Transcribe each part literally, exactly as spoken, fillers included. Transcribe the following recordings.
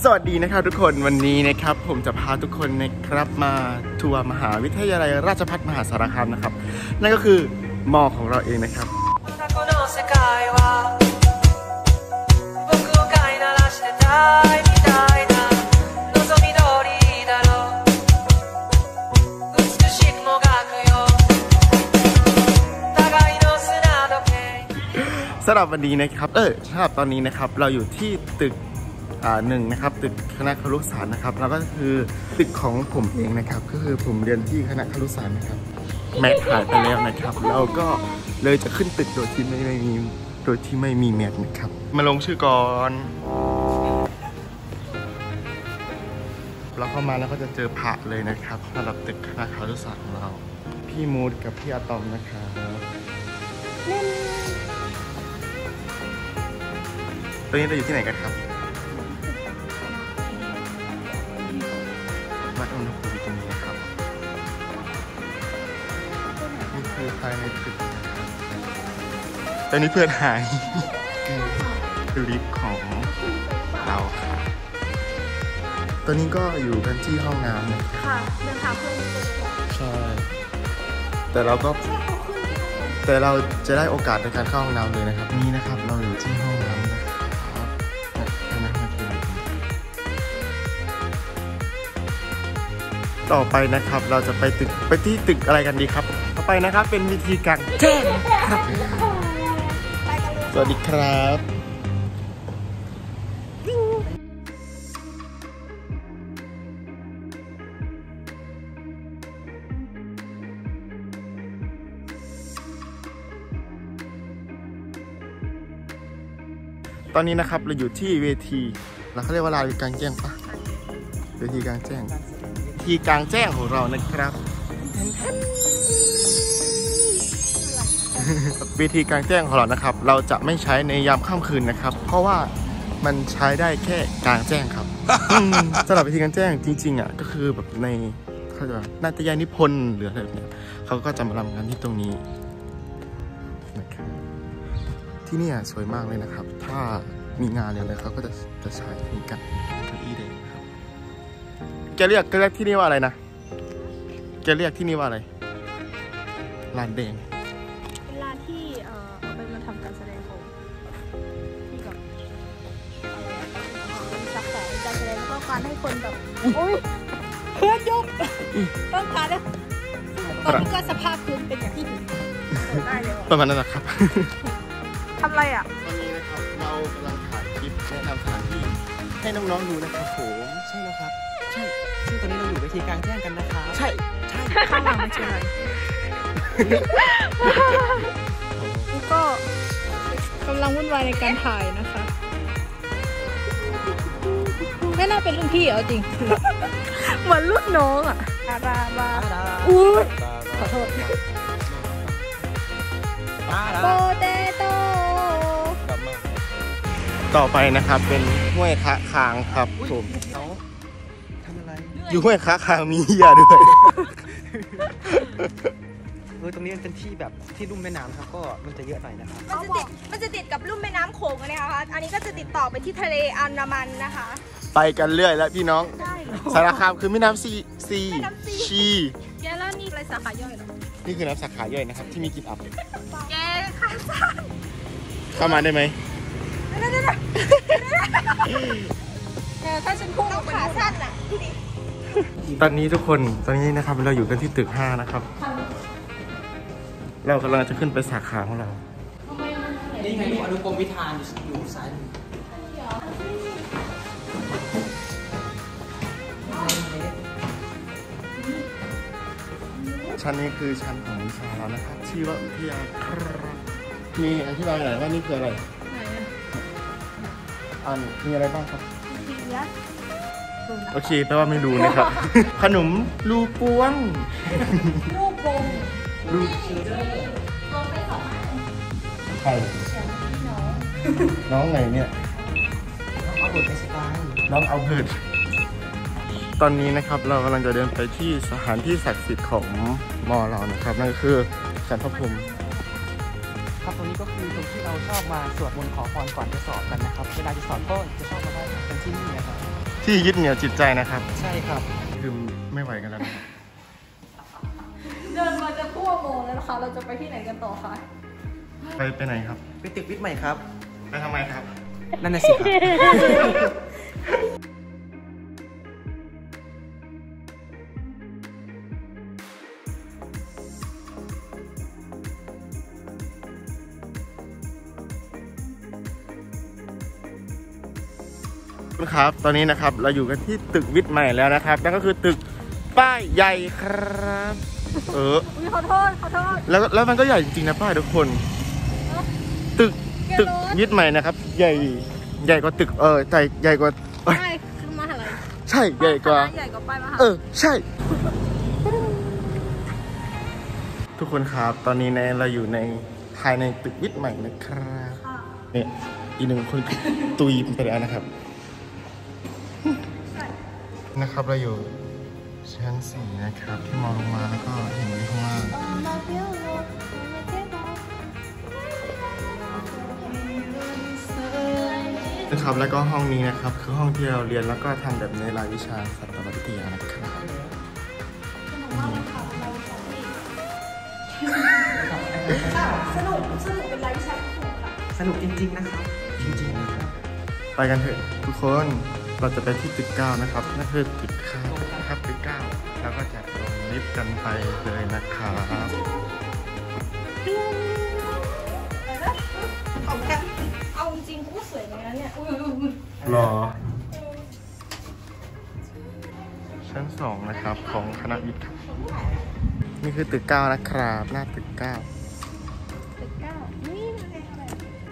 สวัสดีนะครับทุกคนวันนี้นะครับผมจะพาทุกคนนะครับมาทัวร์มหาวิทยาลัยราชภัฏมหาสารคามนะครับนั่นก็คือมอของเราเองนะครับสำหรับวันนี้นะครับเออสำหรับตอนนี้นะครับเราอยู่ที่ตึกอ่าหนึ่งนะครับตึกคณะครุศาสตร์นะครับแล้วก็คือตึกของผมเองนะครับก็คือผมเรียนที่คณะครุศาสตร์นะครับแมทหายไปแล้วนะครับเราก็เลยจะขึ้นตึกโดยที่ไม่ไม่มีโดยที่ไม่มีแมทนะครับมาลงชื่อก่อนเราเข้ามาแล้วก็จะเจอพระเลยนะครับสำหรับตึกคณะครุศาสตร์ของเราพี่มูดกับพี่อะตอมนะครับตอนนี้เราอยู่ที่ไหนกันครับวัดอุณหภูมิตรงนี้นะครับนี่คือภายในตึกตอนนี้เพื่อนหายคือลิฟต์ของเราค่ะตอนนี้ก็อยู่กันที่ห้องน้ำนะค่ะเดินทางเพื่อนใช่แต่เราก็แต่เราจะได้โอกาสในการเข้าห้องน้ำเลยนะครับนี่นะครับเราอยู่ที่ห้องน้ำต่อไปนะครับเราจะไปตึกไปที่ตึกอะไรกันดีครับต่อไปนะครับเป็นวิธีการแจ้งครับสวัสดีครับตอนนี้นะครับเราอยู่ที่เวทีเราเขาเรียกว่าลานกลางแจ้งปะเวทีกลางแจ้งที่กลางแจ้งของเรานะครับวิธีกลางแจ้งของเรานะครับเราจะไม่ใช้ในยามค่ำคืนนะครับเพราะว่ามันใช้ได้แค่กลางแจ้งครับ สำหรับวิธีกลางแจ้งจริงๆอ่ะก็คือแบบในเขาจะนาฏยานิพนธ์หรืออะไรแบบนี้เขาก็จะมาทำงานที่ตรงนี้นะครับที่นี่สวยมากเลยนะครับถ้ามีงานอะไรเขาก็จะจะใช้มีกันเก้าอี้แดงครับแกเรียกแกเรียกที่นี่ว่าอะไรนะแกเรียกที่นี่ว่าอะไรลานแดงเป็นลานที่เอ่อเอาไปมาทำการแสดงของที่แบบเป็นสาขาการแสดงแล้วก็การให้คนแบบโอ้ยเพื่อนยกต้องการนะตอนนี้ก็สภาพพื้นเป็นอย่างที่เห็นได้เลยประมาณนั้นนะครับทำอะไรอ่ะตอนนี้นะครับเรากำลังถ่ายคลิปแนะนำสถานที่ให้น้องๆดูนะครับผมใช่แล้วครับใช่ซึ่งตอนนี้เราอยู่เวทีกลางแจ้งกันนะคะใช่ใช่ข้างหลังไม่ใช่อะไรนี่ก็กำลังวุ่นวายในการถ่ายนะคะไม่น่าเป็นรุ่นพี่เหรอจริงเหมือนรุ่นน้องอ่ะบาบาบาอุ้ยขอโทษโปเตโต้ต่อไปนะครับเป็นห้วยคะคางครับผมทำอะไรอยู่ห้วยคะคางมีเหี้ยด้วยเออตรงนี้มันเป็นที่แบบที่ลุ่มแม่น้ำครับก็มันจะเยอะหน่อยนะครับมันจะติดมันจะติดกับลุ่มแม่น้ำโขงนะคะอันนี้ก็จะติดต่อไปที่ทะเลอันดามันนะคะไปกันเรื่อยแล้วพี่น้องสารคามคือแม่น้ำซีซีชีแกแล้วนี่อะไรสาขาย่อยเหรอนี่คือน้ำสาขาย่อยนะครับที่มีกลิ่นอับแกขาสั้นเข้ามาได้ไหมได้ได้ได้ถ้าฉันพุ่งขาสั้นอ่ะตอนนี้ทุกคนตอนนี้นะครับเราอยู่กันที่ตึกห้านะครับเรากำลังจะขึ้นไปสาขาของเรานี่ไงอนุกรมวิธานอยู่ซ้ายชั้นนี้คือชั้นของวิชาเรานะครับชื่อว่าวิทยาครับมีอธิบายหน่อยว่านี่คืออะไรอ่านมีอะไรบ้างครับโอเคแปลว่าไม่รู้นะครับขนมลูปวงลูกวงลูกใครน้องไงเนี่ยน้องเอาเบิร์ดไปสบายน้องเอาเบิร์ดตอนนี้นะครับเรากำลังจะเดินไปที่สถานที่ศักดิ์สิทธิ์ของมอเรานะครับนั่นก็คือสันพระพรหมครับตรงนี้ก็คือตรงที่เราชอบมาสวดมนต์ขอพรก่อนจะสอบกันนะครับเวลาจะสอบก็จะชอบมาได้กันที่นี่นะครับที่ยึดเหนี่ยวจิตใจนะครับใช่ครับคือไม่ไหวกันแล้วนะเดินมาจะทั่วโมงแล้วนะคะ เราจะไปที่ไหนกันต่อคะไปไปไหนครับไปตึกวิทย์ใหม่ครับไปทำไมครับนั่นน่ะสิครับคุณครับตอนนี้นะครับเราอยู่กันที่ตึกวิทย์ใหม่แล้วนะครับนั่นก็คือตึกป้ายใหญ่ครับเอออุ้ยขอโทษขอโทษแล้วแล้วมันก็ใหญ่จริงๆนะป้ายทุกคน ตึกตึกวิทย์ใหม่นะครับ ใหญ่ใหญ่กว่าตึกเออใหญ่ใหญ่กว่าเอ้ยใช่คือมหาลัยใช่ใหญ่กว่าใหญ่กว่าป้ายมหาเอลัยอใช่ ทุกคนครับตอนนี้ในเราอยู่ในภายในตึกวิทย์ใหม่นะครับเนี่ยอีกหนึ่งคนตุยไปแล้วนะครับนะครับเราอยู่ชั้นสี่นะครับที่มองลงมาแล้วก็เห็นวิวข้างล่างนะครับแล้วก็ห้องนี้นะครับคือห้องที่เราเรียนแล้วก็ทำแบบในรายวิชาสัตววิทยานะครับสนุกสนุกเป็นไลฟ์แชทสนุกค่ะสนุกจริงๆนะครับจริงๆนะครับไปกันเถอะทุกคนเราจะไปที่ตึกเก้านะครับนั่นคือตึกข้าวนะครับตึกเก้าแล้วก็จะลงลิฟต์กันไปเลยนะครับเอาแค่เอาจริงกูสวยเหมือนกันเนี่ยอุ้ยอุ้ยอุ้ยรอชั้นสองนะครับของคณะวิทย์ครับนี่คือตึกเก้านะครับหน้าตึกเก้าตึกเก้านี่มันเป็นอะไร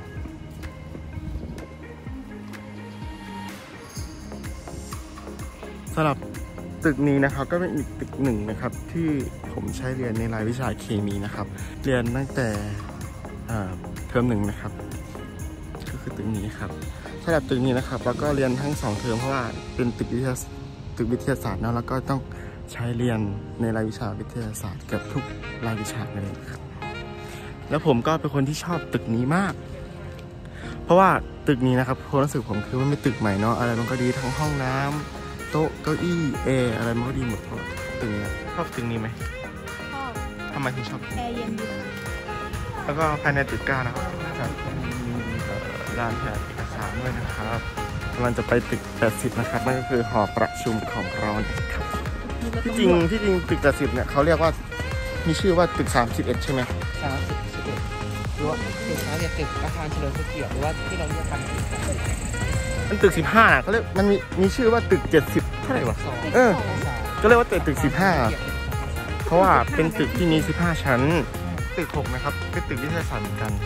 สำหรับตึกนี้นะครับก็เป็นอีกตึกหนึ่งนะครับที่ผมใช้เรียนในรายวิชาเคมีนะครับเรียนตั้งแต่เทอมหนึ่งนะครับก็คือตึกนี้ครับสำหรับตึกนี้นะครับแล้วก็เรียนทั้งสองเทอมเพราะว่าเป็นตึกวิทยาตึกวิทยาศาสตร์นะแล้วก็ต้องใช้เรียนในรายวิชาวิทยาศาสตร์เกือบทุกรายวิชาเลยครับแล้วผมก็เป็นคนที่ชอบตึกนี้มากเพราะว่าตึกนี้นะครับความรู้สึกผมคือว่าไม่ตึกใหม่เนาะอะไรมันก็ดีทั้งห้องน้ำโต๊ะเก้าอี้แอร์อะไรมันก็ดีหมดเพราะตึกนี้ชอบตึกนี้ไหมชอบทำไมถึงชอบแอร์เย็นดีแล้วก็ภายในตึกเก้านะครับจะมีร้านแถมเอกสารด้วยนะครับกำลังจะไปตึกแปดสิบนะครับนั่นก็คือหอประชุมของเรานะครับที่จริงที่จริงตึกแปดสิบเนี่ยเขาเรียกว่ามีชื่อว่าตึกสามสิบเอ็ดใช่ไหมสามสิบสิบเอ็ดหรือว่าตึกช้าเนี่ยตึกอาคารเฉลิมพระเกียรติหรือว่าที่เราเรียกกันมันตึกสิบห้าเขาเรียกมันมีมีชื่อว่าตึกเจ็ดสิบเท่าไหร่วะสองเออก็เรียกว่าตึกตึกสิบห้าเพราะว่าเป็นตึกที่มีสิบห้าชั้นตึกหกนะครับเป็นตึกวิทยาศาสตร์เหมือนกัน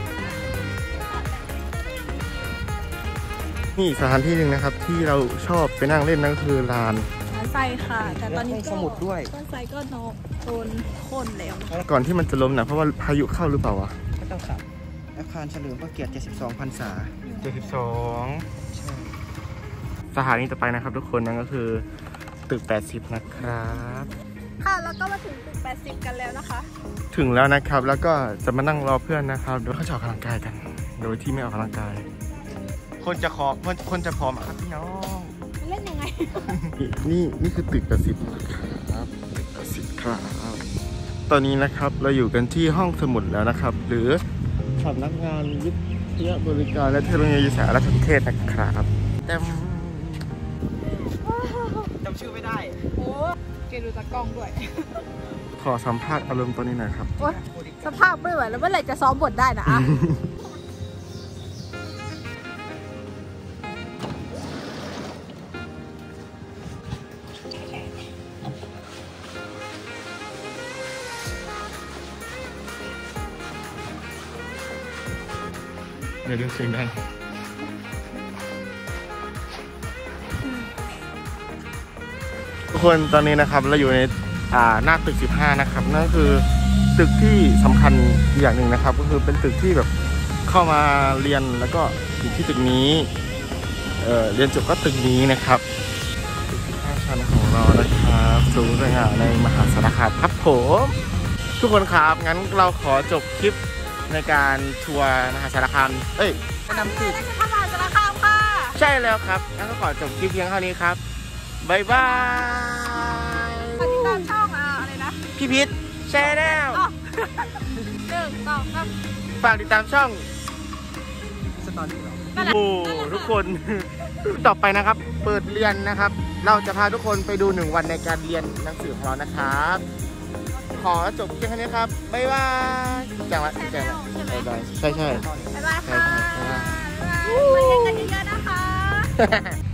นี่สถานที่หนึ่งนะครับที่เราชอบไปนั่งเล่นนั่นก็คือลานร้านไฟค่ะ แต่ตอนนี้ก็สมุดด้วยต้นไทรก็โนโดนโค่นแล้วก่อนที่มันจะล้มนะเพราะว่าพายุเข้าหรือเปล่าวะพระเจ้าค่ะอาคารเฉลิมพระเกียรติเจ็ดสิบสองพรรษาเจ็ดสิบสองใช่สถานีต่อไปนะครับทุกคนนั่นก็คือตึกแปดสิบนะครับค่ะแล้วก็มาถึงตึกแปดสิบกันแล้วนะคะถึงแล้วนะครับแล้วก็จะมานั่งรอเพื่อนนะครับโดยเขาจะออกกำลังกายกัน โดยที่ไม่ออกกำลังกาย คนจะขอคนคนจะพร้อมครับพี่น้องเล่นยังไงนี่นี่คือตึกแปดสิบครับตึกแปดสิบครับตอนนี้นะครับเราอยู่กันที่ห้องสมุดแล้วนะครับ หรือสำนักงานวิทยาบริการและเทคโนโลยีสารสนเทศนะครับแต่จำชื่อไม่ได้โอ้เกดูตากล้องด้วยขอสัมภาษณ์อารมณ์ตอนนี้หน่อยครับโอ๊ยสภาพไม่ไหวแล้วเมื่อไหร่จะซ้อมบทได้นะอ่ะเดี๋ยวดูเสียงดังทุกคนตอนนี้นะครับเราอยู่ในอ่าหน้าตึกสิบห้านะครับนั่นก็คือตึกที่สำคัญอย่างหนึ่งนะครับ ก็คือเป็นตึกที่แบบเข้ามาเรียนแล้วก็อยู่ที่ตึกนี้เอ่อเรียนจบก็ตึกนี้นะครับตึกสิบห้าชั้นของเรานะครับสูงสง่าในมหาสารคามครับผมทุกคนครับงั้นเราขอจบคลิปในการทัวร์มหาสารคามเอ้ยแนะนำตึกราชพัฒน์มหาสารคามค่ะใช่แล้วครับงั้นก็ขอจบคลิปเพียงเท่านี้ครับบายบายฝากติดตามช่องอ่ะอะไรนะพี่พิษแชร์แนลอ๋อหนึ่งสองสามฝากติดตามช่องสตอรี่เหรอนั่นแหละโอ้ทุกคน ต่อไปนะครับ เปิดเรียนนะครับ เราจะพาทุกคนไปดูหนึ่งวันในการเรียนหนังสือของเรานะครับ ขอจบเพียงแค่นี้ครับบ๊ายบายจังละจังละบ๊ายบายใช่ใช่บ๊ายบายค่ะ บ๊ายบายมาเรียนกันเยอะๆนะคะ